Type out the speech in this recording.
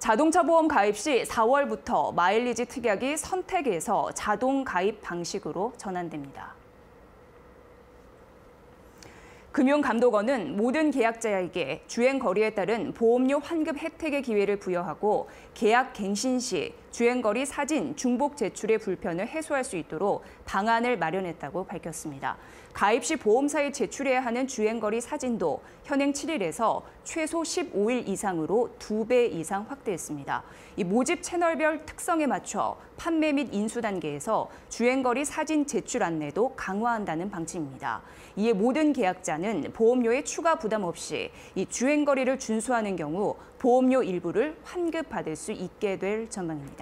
자동차 보험 가입 시 4월부터 마일리지 특약이 선택에서 자동 가입 방식으로 전환됩니다. 금융감독원은 모든 계약자에게 주행 거리에 따른 보험료 환급 혜택의 기회를 부여하고 계약 갱신 시 주행거리 사진 중복 제출의 불편을 해소할 수 있도록 방안을 마련했다고 밝혔습니다. 가입 시 보험사에 제출해야 하는 주행거리 사진도 현행 7일에서 최소 15일 이상으로 2배 이상 확대했습니다. 이 모집 채널별 특성에 맞춰 판매 및 인수 단계에서 주행거리 사진 제출 안내도 강화한다는 방침입니다. 이에 모든 계약자는 보험료의 추가 부담 없이 이 주행거리를 준수하는 경우 보험료 일부를 환급받을 수 있게 될 전망입니다.